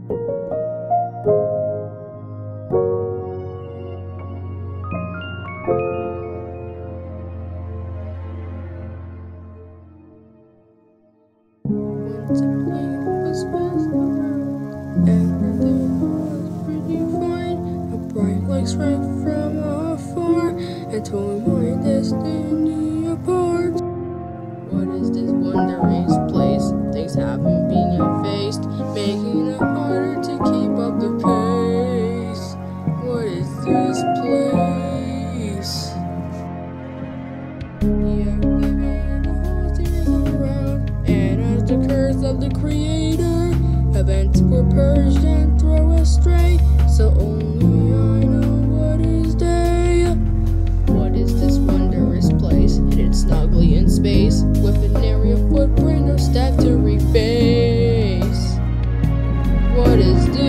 Once everything was fast around, everything was pretty fine. A bright light strike from afar and tore my destiny apart. What is this wondrous place? Things haven't been effaced, making it harder to keep up the pace. What is this place? Yeah, living the whole series around, and as the curse of the creator, events were purged and thrown astray. So only I know what is day. What is this wondrous place? Hidden snugly in space, with an area footprint of step to reface. What is this?